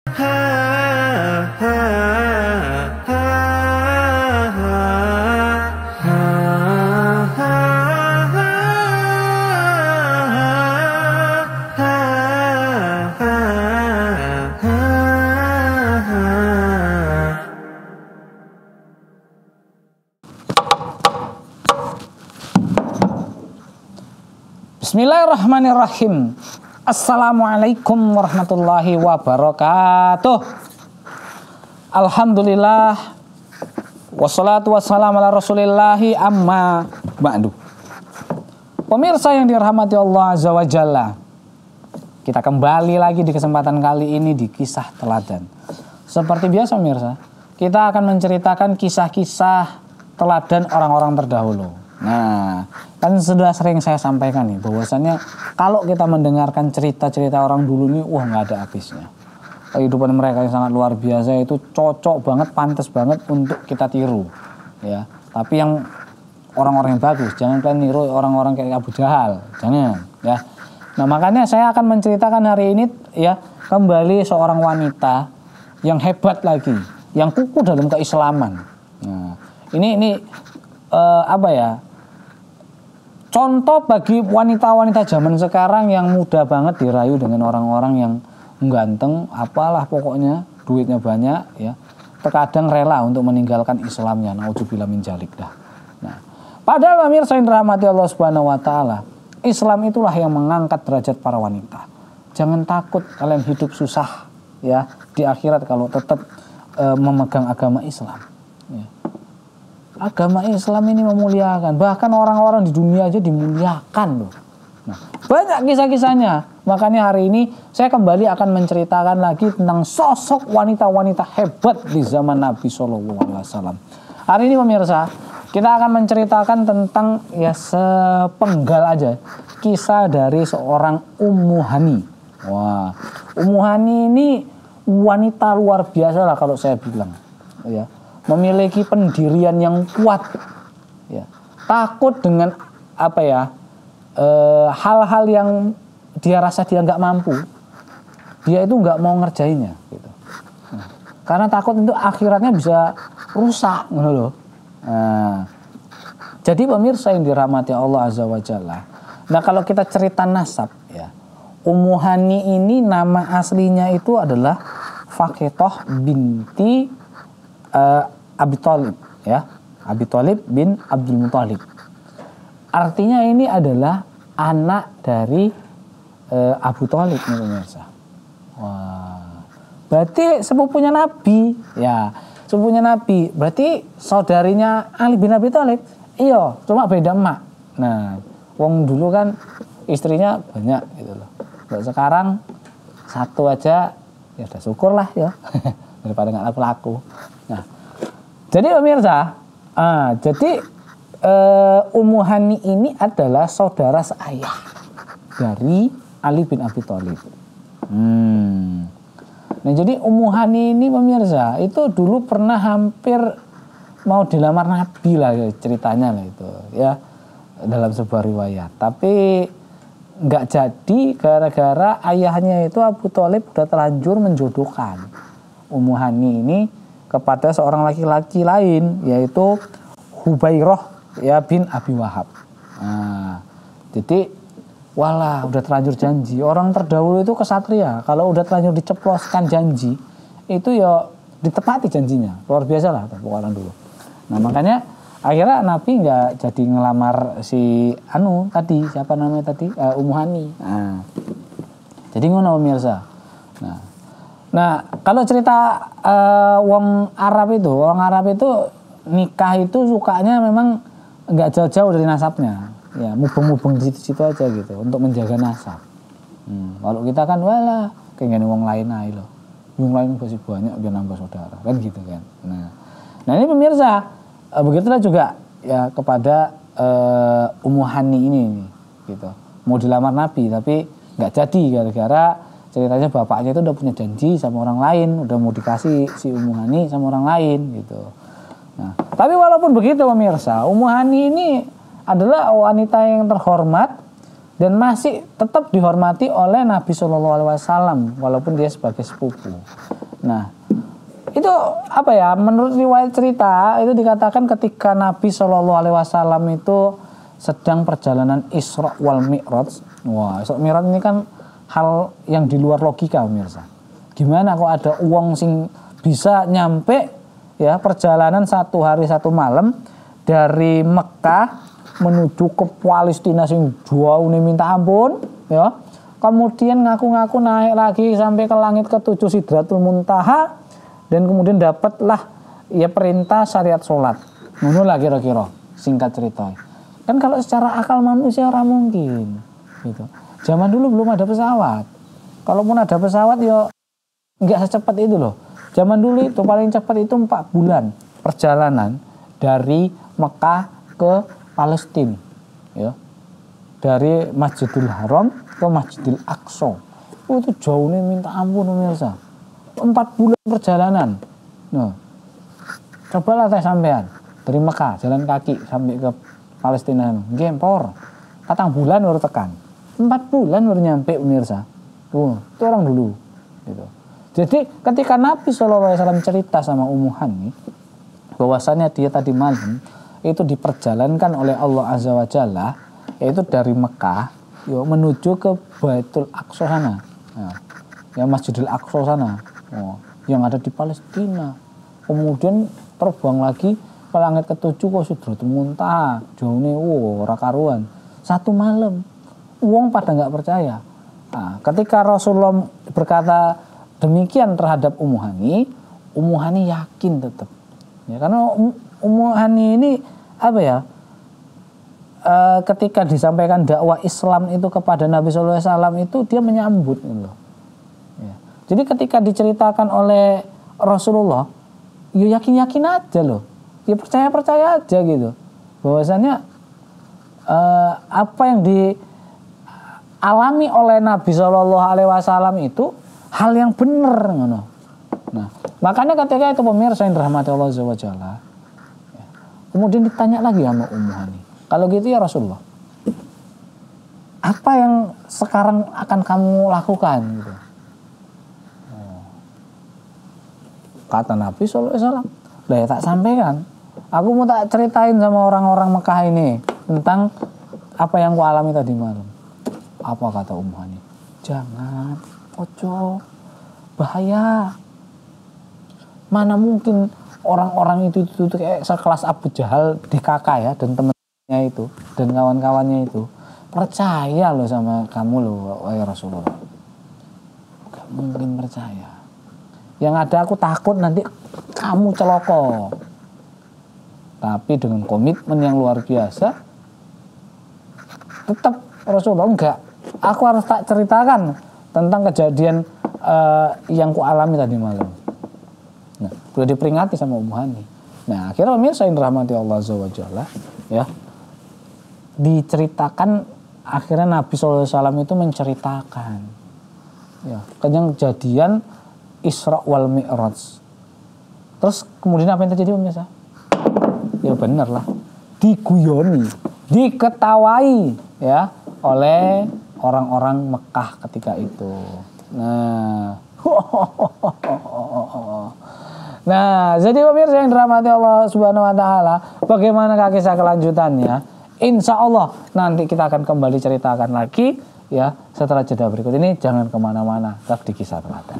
Bismillahirrahmanirrahim. Assalamualaikum warahmatullahi wabarakatuh. Alhamdulillah wassalatu wassalamu ala rasulillahi amma ba'du. Pemirsa yang dirahmati Allah Azza wa Jalla, kita kembali lagi di kesempatan kali ini di kisah teladan. Seperti biasa pemirsa, kita akan menceritakan kisah-kisah teladan orang-orang terdahulu. Nah, kan sudah sering saya sampaikan nih bahwasannya kalau kita mendengarkan cerita-cerita orang dulu nih, wah nggak ada habisnya. Kehidupan mereka yang sangat luar biasa, itu cocok banget, pantas banget untuk kita tiru, ya. Tapi yang orang-orang yang bagus, jangan kalian niru orang-orang kayak Abu Jahal, jangan, ya. Nah, makanya saya akan menceritakan hari ini, ya, kembali seorang wanita yang hebat lagi, yang kukuh dalam keislaman. Nah, ini apa ya? Contoh bagi wanita-wanita zaman sekarang yang mudah banget dirayu dengan orang-orang yang ganteng, apalah pokoknya, duitnya banyak, ya. Terkadang rela untuk meninggalkan Islamnya. Naudzubillah min dzalik dah. Nah, padahal pemirsa yang dirahmati Allah Subhanahu wa taala, Islam itulah yang mengangkat derajat para wanita. Jangan takut kalian hidup susah, ya, di akhirat kalau tetap memegang agama Islam, ya. Agama Islam ini memuliakan, bahkan orang-orang di dunia aja dimuliakan loh. Nah, banyak kisah-kisahnya. Makanya hari ini saya kembali akan menceritakan lagi tentang sosok wanita-wanita hebat di zaman Nabi SAW. Hari ini pemirsa, kita akan menceritakan tentang, ya, sepenggal aja kisah dari seorang Ummu Hani. Wah, Ummu Hani ini wanita luar biasa lah kalau saya bilang, ya. Memiliki pendirian yang kuat, ya. Takut dengan apa ya, hal-hal yang dia rasa dia nggak mampu, dia itu nggak mau ngerjainnya, gitu. Nah, karena takut itu akhiratnya bisa rusak, gitu loh. Nah, jadi pemirsa yang dirahmati Allah Azza wa Jalla, nah kalau kita cerita nasab, ya, Ummu Hani ini nama aslinya itu adalah Faqihah binti Abi Thalib, ya, Abi Thalib bin Abdul Muthalib. Artinya ini adalah anak dari Abu Thalib nih pemirsa. Wah, berarti sepupunya Nabi, ya, sepupunya Nabi. Berarti saudarinya Ali bin Abi Thalib. Iya, cuma beda emak. Nah, wong dulu kan istrinya banyak gitu loh. Kalau sekarang satu aja ya udah syukur lah, ya. Daripada nggak laku-laku. Nah, jadi pemirsa, Ummu Hani ini adalah saudara seayah dari Ali bin Abi Thalib. Nah, jadi Ummu Hani ini pemirsa itu dulu pernah hampir mau dilamar Nabi lah, ya, ceritanya lah itu, ya, dalam sebuah riwayat. Tapi nggak jadi gara-gara ayahnya itu Abu Thalib udah terlanjur menjodohkan Ummu Hani ini kepada seorang laki-laki lain, yaitu Hubairah, ya, bin Abi Wahab. Nah, jadi walah udah terlanjur janji. Orang terdahulu itu kesatria, kalau udah terlanjur diceploskan janji itu ya ditepati janjinya. Luar biasa lah orang dulu. Nah, makanya akhirnya Nabi nggak jadi ngelamar si tadi, siapa namanya tadi, Ummu Hani. Nah, jadi ngono pemirsa. Nah, kalau cerita orang Arab itu nikah itu sukanya memang nggak jauh-jauh dari nasabnya, ya, mubeng-mubeng di situ-situ aja gitu untuk menjaga nasab. Kalau kita kan walah kayak wong lain aja loh, wong lain masih banyak biar nambah saudara kan gitu kan. Nah ini pemirsa, begitulah juga, ya, kepada Ummu Hani ini gitu, mau dilamar Nabi tapi nggak jadi gara-gara ceritanya bapaknya itu udah punya janji sama orang lain, udah mau dikasih si Ummu Hani sama orang lain gitu. Nah, tapi walaupun begitu pemirsa, Ummu Hani ini adalah wanita yang terhormat dan masih tetap dihormati oleh Nabi Shallallahu Alaihi Wasallam walaupun dia sebagai sepupu. Nah, itu apa ya? Menurut riwayat cerita itu dikatakan ketika Nabi Shallallahu Alaihi Wasallam itu sedang perjalanan Isra wal Mi'raj. Wah, Isra Mi'raj ini kan hal yang di luar logika, pemirsa. Gimana kok ada uang sing bisa nyampe ya perjalanan 1 hari 1 malam dari Mekah menuju ke Palestina sing jauh nih minta ampun ya, kemudian ngaku-ngaku naik lagi sampai ke langit ke-7 Sidratul Muntaha dan kemudian dapatlah ya perintah syariat sholat. Ngono lah kira-kira singkat cerita. Kan kalau secara akal manusia ora mungkin gitu. Zaman dulu belum ada pesawat, kalaupun ada pesawat ya nggak secepat itu loh. Zaman dulu itu paling cepat itu 4 bulan perjalanan dari Mekah ke Palestina, ya, dari Masjidil Haram ke Masjidil Aqsa. Itu jauhnya minta ampun pemirsa. 4 bulan perjalanan. Nah, cobalah teh sampean dari Mekah jalan kaki sampai ke Palestina. Gempor. 4 bulan baru tekan. 4 bulan baru nyampe pemirsa. Itu orang dulu. Gitu. Jadi ketika Nabi SAW cerita sama Ummu Hani bahwasannya dia tadi malam itu diperjalankan oleh Allah Azza wa Jalla, yaitu dari Mekah menuju ke Baitul Aqsa sana, ya Masjidil Aqsa sana, yang ada di Palestina. Kemudian terbang lagi ke langit ke-7 ke Sidratul Muntaha, jauhnya ora karuan. 1 malam, wong pada nggak percaya. Nah, ketika Rasulullah berkata demikian terhadap Ummu Hani yakin tetap, ya, karena Ummu Hani ini apa ya? Ketika disampaikan dakwah Islam itu kepada Nabi SAW itu dia menyambut gitu. Ya. Jadi ketika diceritakan oleh Rasulullah, ya yakin-yakin aja loh, ya percaya-percaya aja gitu. Bahwasannya apa yang dialami oleh Nabi SAW itu hal yang benar, gitu. Nah, makanya ketika itu pemirsa yang dirahmati Allah Azza wa Jalla, kemudian ditanya lagi sama Ummu Hani, kalau gitu ya Rasulullah, apa yang sekarang akan kamu lakukan? Gitu. Kata Nabi SAW, lah ya tak sampaikan. Aku mau tak ceritain sama orang-orang Mekah ini tentang apa yang ku alami tadi malam. Apa kata Ummu Hani? Jangan, ojo, bahaya. Mana mungkin orang-orang itu kayak sekelas Abu Jahal DKK ya dan temennya itu dan kawan-kawannya itu percaya loh sama kamu loh wahai Rasulullah. Gak mungkin percaya. Yang ada aku takut nanti kamu celoko. Tapi dengan komitmen yang luar biasa tetap Rasulullah enggak. Aku harus tak ceritakan tentang kejadian yang ku alami tadi malam. Nah, sudah diperingati sama Ummu Hani. Nah, akhirnya pemirsa yang dirahmati Allah Azza wa Jalla, ya, diceritakan akhirnya Nabi SAW itu menceritakan, ya, kejadian Isra wal Mi'raj. Terus kemudian apa yang terjadi pemirsa? Ya benar lah, diguyoni, diketawai, ya, oleh orang-orang Mekah ketika itu. Nah, jadi pemirsa yang dirahmati Allah Subhanahu wa taala, bagaimana kisah kelanjutannya? Insya Allah nanti kita akan kembali ceritakan lagi ya setelah jeda berikut ini. Jangan kemana-mana, tetap di Kisah Teladan.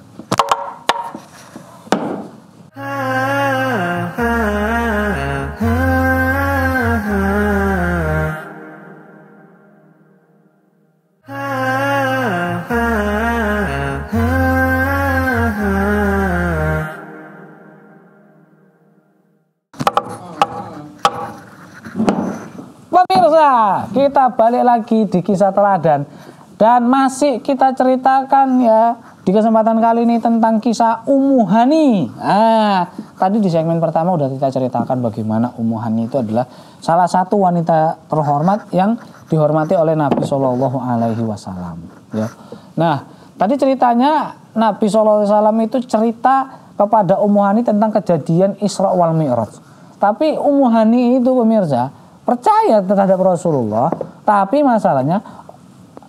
Kita balik lagi di Kisah Teladan dan masih kita ceritakan ya di kesempatan kali ini tentang kisah Ummu Hani. Tadi di segmen pertama udah kita ceritakan bagaimana Ummu Hani itu adalah salah satu wanita terhormat yang dihormati oleh Nabi Shallallahu Alaihi Wasallam. Ya. Nah, tadi ceritanya Nabi Shallallahu Alaihi Wasallam itu cerita kepada Ummu Hani tentang kejadian Isra wal Mi'raj. Tapi Ummu Hani itu pemirsa percaya terhadap Rasulullah, tapi masalahnya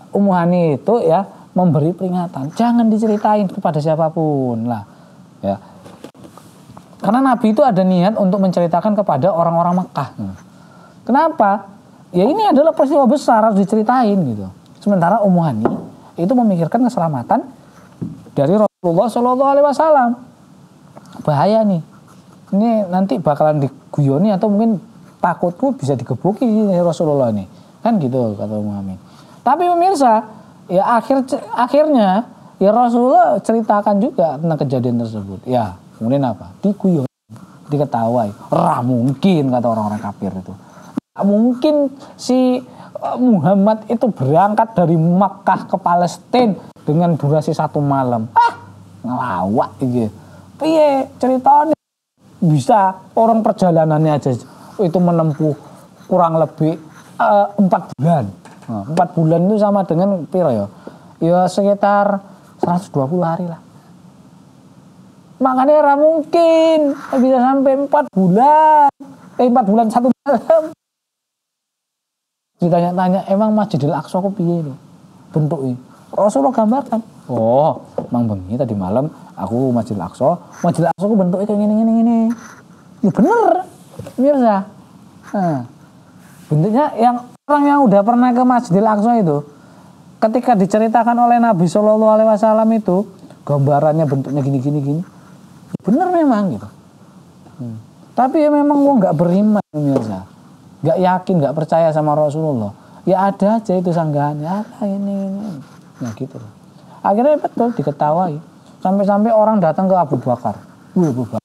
Ummu Hani itu ya memberi peringatan, jangan diceritain kepada siapapun lah, ya. Karena Nabi itu ada niat untuk menceritakan kepada orang-orang Mekah. Kenapa? Ya ini adalah peristiwa besar, harus diceritain gitu. Sementara Ummu Hani itu memikirkan keselamatan dari Rasulullah SAW. Bahaya nih. Ini nanti bakalan diguyoni atau mungkin takutku bisa digebuki Rasulullah nih. Kan gitu kata Ummu Hani. Tapi pemirsa, ya akhirnya ya Rasulullah ceritakan juga tentang kejadian tersebut. Ya, kemudian apa? Diguyoni, diketawai. Mungkin kata orang-orang kafir itu. Mungkin si Muhammad itu berangkat dari Makkah ke Palestina dengan durasi 1 malam. Ngelawak gitu. Piye ceritanya? Bisa orang perjalanannya aja itu menempuh kurang lebih 4 bulan. 4 bulan itu sama dengan piro ya? Ya sekitar 120 hari lah. Makanya mungkin bisa sampai 4 bulan. 4 bulan 1 malam. Ditanya-tanya, emang Masjidil Aqsa kok piye lho bentuknya? Rasulullah gambarkan. Oh, mang bengi tadi malam aku Masjidil Aqsa. Masjidil Aqsa ku bentuknya kayak gini. Ya bener. Mirza. Nah, bentuknya yang orang yang udah pernah ke Masjidil Aqsa itu ketika diceritakan oleh Nabi Shallallahu alaihi wasallam itu gambarannya bentuknya gini. Bener memang gitu. Tapi ya memang gua enggak beriman Mirza. Gak yakin, gak percaya sama Rasulullah. Ya ada aja itu sanggahannya, ini. Nah gitu. Akhirnya betul diketawai. Sampai-sampai orang datang ke Abu Bakar. Abu Bakar.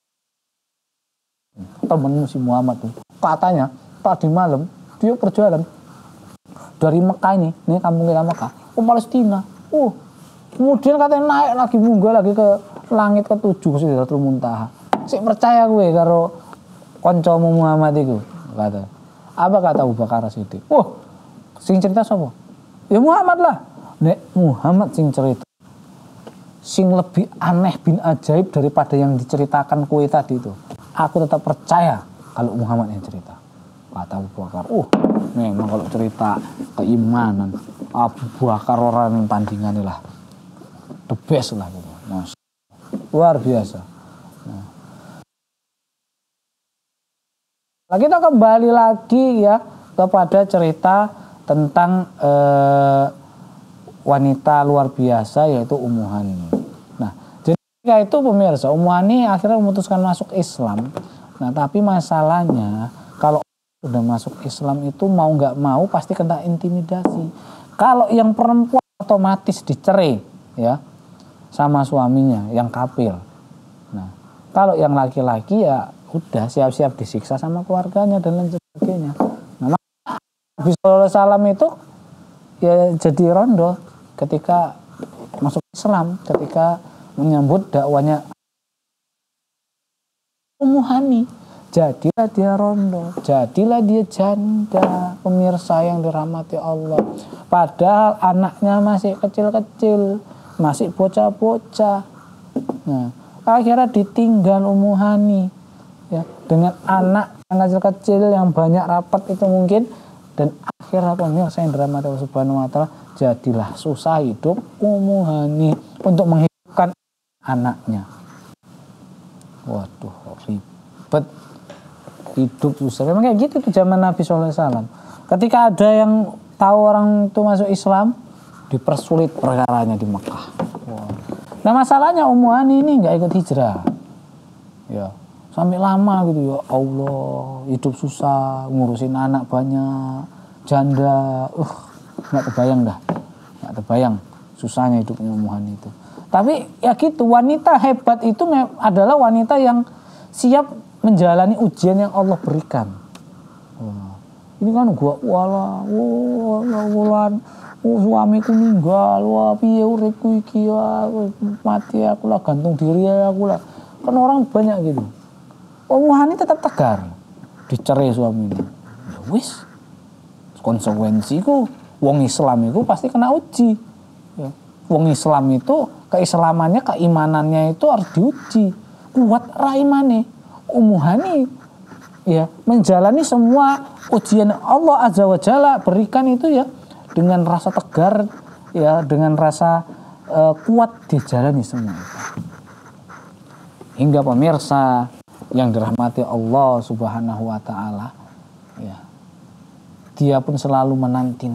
Temenmu si Muhammad tuh. Katanya tadi malam dia perjalanan dari Mekah ini kampung kita Mekah, ke Palestina. Kemudian katanya naik lagi munggah lagi ke langit ke-7 ke Sidratul Muntaha. Sik percaya gue karo koncomu Muhammad itu. Kata. Apa kata Abu Bakar Siddiq? Sing cerita sapa? Ya Muhammad lah. Nek Muhammad sing cerita. Sing lebih aneh bin ajaib daripada yang diceritakan kue tadi itu. Aku tetap percaya kalau Muhammad yang cerita. Kata Abu Bakar. Memang kalau cerita keimanan Abu Bakar orang yang tandingannya lah. The best lah gitu. Mas. Luar biasa. Nah, kita kembali lagi ya kepada cerita tentang wanita luar biasa yaitu Ummu Hani. Nah, jadi ketika itu pemirsa, Ummu Hani akhirnya memutuskan masuk Islam. Nah, tapi masalahnya kalau sudah masuk Islam itu mau nggak mau pasti kena intimidasi. Kalau yang perempuan otomatis dicerai ya sama suaminya yang kafir. Nah, kalau yang laki-laki ya udah siap-siap disiksa sama keluarganya dan lain sebagainya. Nah, Nabi Sallallahu Alaihi Wasallam itu ya jadi rondo ketika masuk Islam, ketika menyambut dakwanya Ummu Hani. Jadilah dia rondo, jadilah dia janda, pemirsa yang dirahmati Allah. Padahal anaknya masih kecil-kecil, masih bocah-bocah. Nah, akhirnya ditinggal Ummu Hani. Ya, dengan anak yang kecil-kecil yang banyak rapat itu mungkin, dan akhirnya pemirsa yang dirahmati Allah Subhanahu wa taala, jadilah susah hidup Ummu Hani untuk menghidupkan anaknya. Waduh, ribet hidup susah. Memang kayak gitu tuh zaman Nabi Sallallahu Alaihi Wasallam. Ketika ada yang tahu orang itu masuk Islam, dipersulit perkaranya di Mekah. Nah masalahnya Ummu Hani ini nggak ikut hijrah. Ya. Sampai lama gitu ya Allah, hidup susah, ngurusin anak banyak, janda, nggak terbayang susahnya hidupnya Ummu Hani itu. Tapi ya gitu, wanita hebat itu adalah wanita yang siap menjalani ujian yang Allah berikan. Ini kan gua suamiku meninggal, piye uripku iki mati aku lah, gantung diri aku lah. Kan orang banyak gitu. Ummu Hani tetap tegar, dicerai suaminya. Wis, konsekuensiku, wong Islam itu pasti kena uji. Ya. Wong Islam itu keislamannya, keimanannya itu harus diuji. Kuat raimane. Ummu Hani ya menjalani semua ujian Allah Azza wa Jalla berikan itu ya dengan rasa tegar, ya, dengan rasa kuat dijalani semua itu. Hingga pemirsa yang dirahmati Allah Subhanahu wa taala, ya, dia pun selalu menanti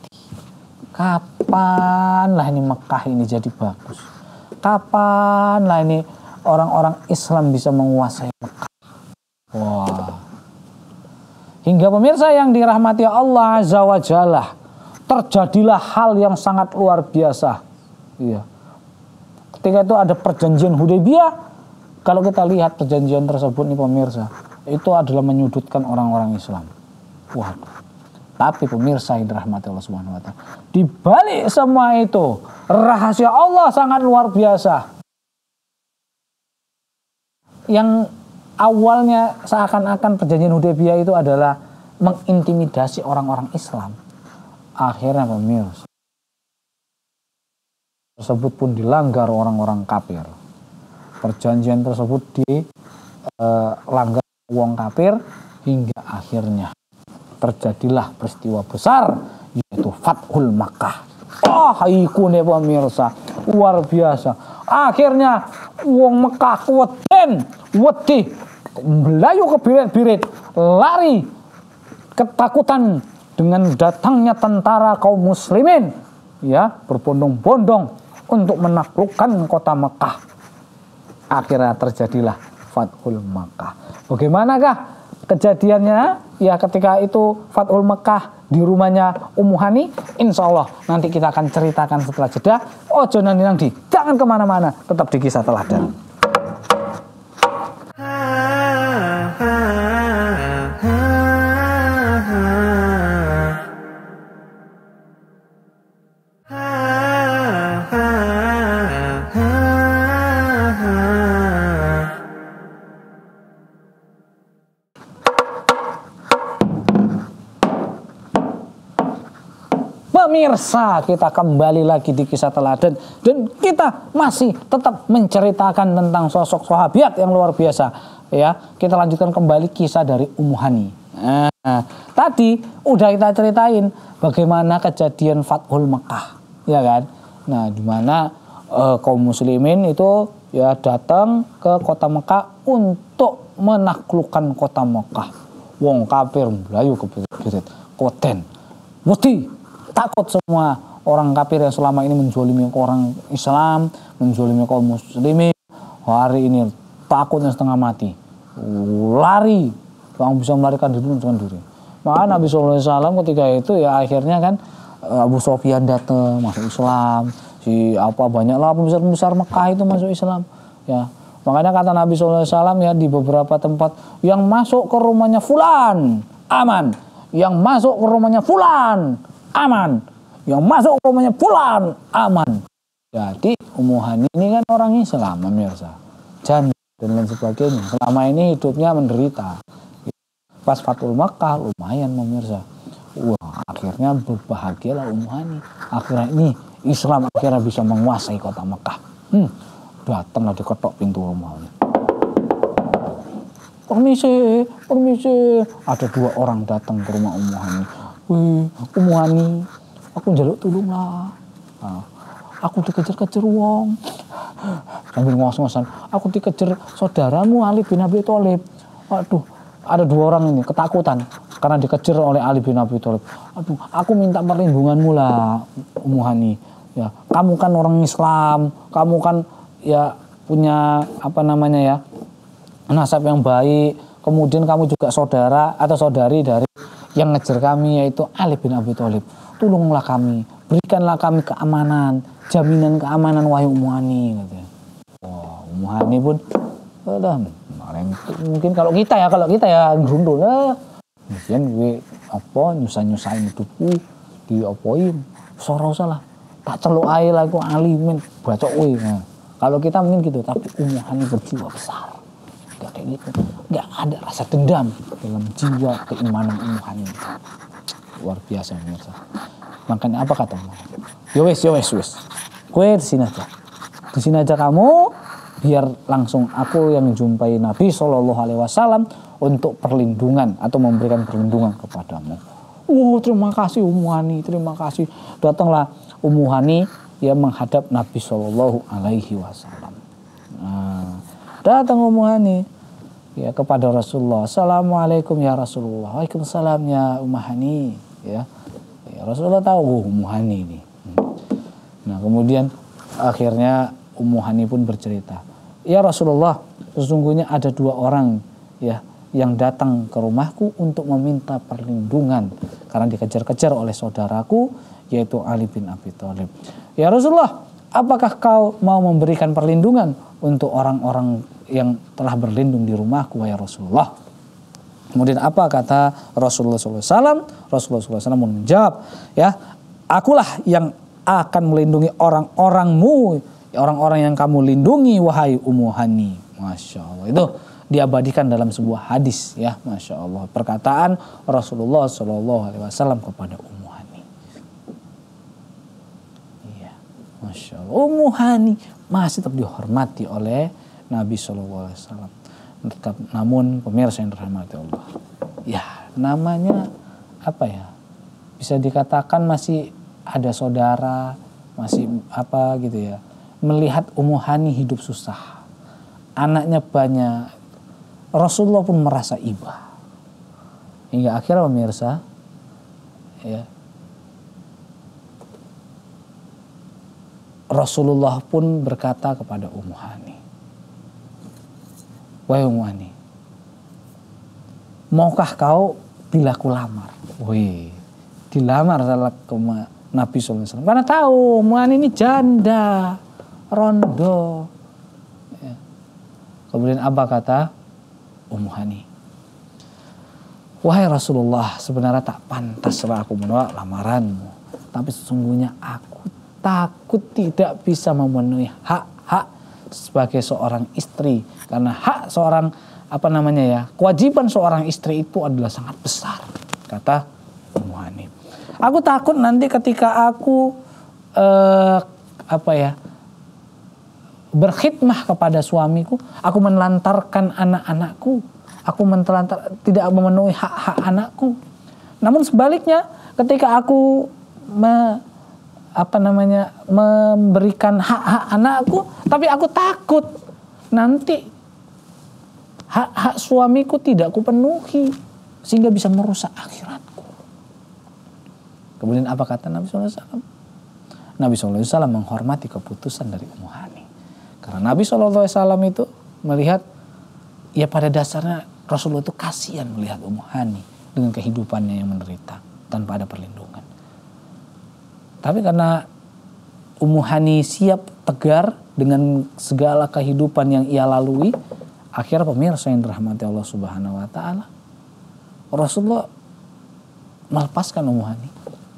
kapanlah ini Mekah ini jadi bagus, kapanlah ini orang-orang Islam bisa menguasai Mekah. Wah, hingga pemirsa yang dirahmati Allah Azza wa Jalla, terjadilah hal yang sangat luar biasa. Iya. Ketika itu ada perjanjian Hudaybiyah. Kalau kita lihat perjanjian tersebut nih pemirsa, itu adalah menyudutkan orang-orang Islam. Waduh. Tapi pemirsa yang dirahmati Allah Subhanahu wa taala, di balik semua itu rahasia Allah sangat luar biasa. Yang awalnya seakan-akan perjanjian Hudaybiyah itu adalah mengintimidasi orang-orang Islam. Akhirnya pemirsa tersebut pun dilanggar orang-orang kafir. Perjanjian tersebut dilanggar wong kafir hingga akhirnya terjadilah peristiwa besar, yaitu Fathul Makkah. Haikune pemirsa, luar biasa. Akhirnya wong Mekah wedi melayu ke birit-birit, lari ketakutan dengan datangnya tentara kaum muslimin, ya, berbondong-bondong untuk menaklukkan kota Mekah. Akhirnya terjadilah Fathul Makkah. Bagaimanakah kejadiannya? Ya, ketika itu Fathul Makkah di rumahnya Ummu Hani, insya Allah nanti kita akan ceritakan setelah jeda. Ojo nanti, jangan kemana-mana, tetap di Kisah Teladan. Pemirsa, kita kembali lagi di Kisah Teladan dan kita masih tetap menceritakan tentang sosok sahabiat yang luar biasa, ya. Kita lanjutkan kembali kisah dari Ummu Hani. Tadi udah kita ceritain bagaimana kejadian Fathul Makkah, ya kan? Nah, di mana kaum muslimin itu, ya, datang ke kota Mekah untuk menaklukkan kota Mekah. Wong kafir melayu ke birit-birit, koten, wedi, takut semua orang kafir yang selama ini menzolimi orang Islam, menzolimi kaum muslimin. Hari ini takutnya setengah mati, lari, yang bisa melarikan diri dengan diri. Maka Nabi SAW ketika itu, ya, akhirnya kan Abu Sufyan datang masuk Islam, banyaklah pembesar-pembesar Mekah itu masuk Islam, ya. Makanya kata Nabi SAW, ya, di beberapa tempat, yang masuk ke rumahnya fulan aman, yang masuk ke rumahnya fulan aman, yang masuk ke rumahnya fulan aman. Jadi Ummu Hani ini kan orang Islam, pemirsa, janda dan lain sebagainya. Selama ini hidupnya menderita. Pas Fathul Makkah lumayan, pemirsa. Wah, akhirnya berbahagialah Ummu Hani. Akhirnya ini Islam akhirnya bisa menguasai kota Mekah. Datanglah diketok pintu rumahnya. Permisi, permisi. Ada 2 orang datang ke rumah Ummu Hani. Wih, Ummu Hani, aku njaluk tulung lah. Aku dikejar-kejar wong. Sambil ngos-ngosan, aku dikejar saudaramu Ali bin Abi Thalib. Aduh, ada 2 orang ini ketakutan karena dikejar oleh Ali bin Abi Thalib. Aduh, aku minta perlindunganmu lah, Ummu Hani. Ya, kamu kan orang Islam, kamu kan, ya, punya nasab yang baik. Kemudian kamu juga saudara atau saudari dari yang ngejar kami, yaitu Ali bin Abi Thalib. Tolonglah kami, berikanlah kami keamanan, jaminan keamanan, wahai Ummu Hani. Wah, Ummu Hani pun, mungkin kalau kita ya grundul lah. Mungkin gue nyusahin hidupku, diopoin, salah. Tak celuk ae lah aku alimin, bacok we. Nah, kalau kita mungkin gitu, tapi Ummu Hani berjiwa besar. Gak kayak gitu, gak ada rasa dendam dalam jiwa keimanan Ummu Hani. Luar biasa, pemirsa. Makanya apa kata Ummu Hani? Yo wes, gue di sini aja kamu, biar langsung aku yang menjumpai Nabi SAW untuk perlindungan atau memberikan perlindungan kepadamu. Terima kasih Ummu Hani, terima kasih. Datanglah Ummu Hani ya menghadap Nabi Shallallahu Alaihi Wasallam. Datang Ummu Hani ya kepada Rasulullah. Assalamualaikum ya Rasulullah. Waalaikumsalam ya Ummu Hani. Ya Rasulullah tahu Ummu Hani ini. Nah kemudian akhirnya Ummu Hani pun bercerita, ya Rasulullah, sesungguhnya ada 2 orang ya yang datang ke rumahku untuk meminta perlindungan karena dikejar-kejar oleh saudaraku yaitu Ali bin Abi Thalib. Ya Rasulullah, apakah kau mau memberikan perlindungan untuk orang-orang yang telah berlindung di rumahku ya Rasulullah? Kemudian apa kata Rasulullah SAW? Rasulullah SAW menjawab, ya akulah yang akan melindungi orang-orangmu, orang-orang yang kamu lindungi wahai Ummu Hani. Masya Allah, itu diabadikan dalam sebuah hadis ya, Masya Allah, perkataan Rasulullah SAW kepada Ummu Hani. Iya, Masya Allah, Ummu Hani masih tetap dihormati oleh Nabi SAW. Namun pemirsa yang dirahmati Allah, ya namanya apa ya, bisa dikatakan masih ada saudara, masih apa gitu ya, melihat Ummu Hani hidup susah, anaknya banyak, Rasulullah pun merasa iba. Hingga akhirnya pemirsa ya, Rasulullah pun berkata kepada Ummu Hani, wahai Ummu Hani, maukah kau bila aku lamar? Wih, dilamar salah ke Nabi SAW. Karena tahu Ummu Hani ini janda, rondo. Ya. Kemudian apa kata Ummu Hani? Wahai Rasulullah, sebenarnya tak pantaslah aku menolak lamaranmu. Tapi sesungguhnya aku takut tidak bisa memenuhi hak-hak sebagai seorang istri. Karena hak seorang kewajiban seorang istri itu adalah sangat besar, kata Ummu Hani. Aku takut nanti ketika aku berkhidmah kepada suamiku, aku menelantarkan anak-anakku, aku tidak memenuhi hak-hak anakku. Namun sebaliknya, ketika aku memberikan hak-hak anakku, tapi aku takut nanti hak-hak suamiku tidak kupenuhi sehingga bisa merusak akhiratku. Kemudian apa kata Nabi SAW? Nabi SAW menghormati keputusan dari Ummu Hani. Karena Nabi SAW itu melihat, ya pada dasarnya Rasulullah itu kasihan melihat Ummu Hani dengan kehidupannya yang menderita tanpa ada perlindungan. Tapi karena Ummu Hani siap tegar dengan segala kehidupan yang ia lalui, akhirnya pemirsa yang dirahmati Allah Subhanahu wa Ta'ala, Rasulullah melepaskan Ummu Hani.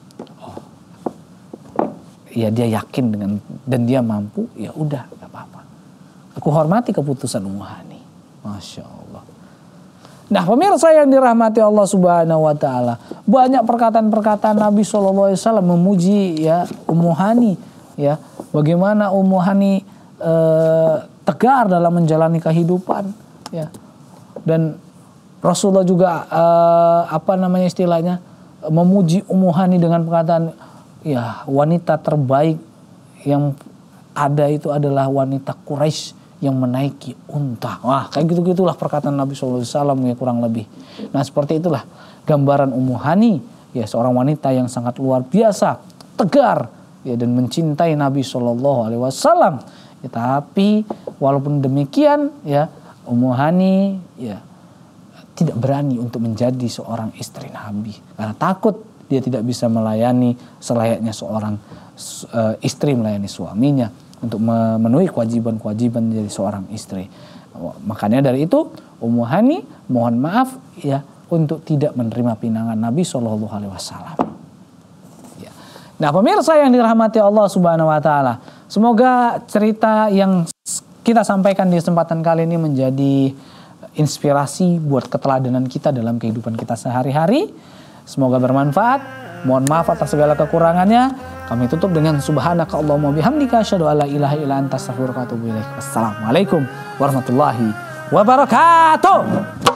Ya dia yakin dan dia mampu, ya udah gak apa-apa. Aku hormati keputusan Ummu Hani. Masya Allah. Nah pemirsa yang dirahmati Allah Subhanahu wa Ta'ala, banyak perkataan-perkataan Nabi SAW memuji ya Ummu Hani, ya bagaimana Ummu Hani tegar dalam menjalani kehidupan, ya. Dan Rasulullah juga istilahnya memuji Ummu Hani dengan perkataan, ya wanita terbaik yang ada itu adalah wanita Quraisy yang menaiki unta. Wah kayak gitu-gitulah perkataan Nabi SAW ya kurang lebih. Nah seperti itulah gambaran Ummu Hani, ya seorang wanita yang sangat luar biasa, tegar ya dan mencintai Nabi SAW. Ya, tapi walaupun demikian ya Ummu Hani ya tidak berani untuk menjadi seorang istri Nabi karena takut dia tidak bisa melayani selayaknya seorang istri melayani suaminya untuk memenuhi kewajiban-kewajiban menjadi seorang istri. Makanya dari itu Ummu Hani mohon maaf ya untuk tidak menerima pinangan Nabi SAW. Ya. Nah pemirsa yang dirahmati Allah Subhanahu wa Ta'ala, semoga cerita yang kita sampaikan di kesempatan kali ini menjadi inspirasi buat keteladanan kita dalam kehidupan kita sehari-hari. Semoga bermanfaat. Mohon maaf atas segala kekurangannya. Kami tutup dengan subhanaka Allahumma bihamdika asyhadu an la ilaha illa anta astaghfiruka wa atubu ilaik. Wassalamualaikum warahmatullahi wabarakatuh.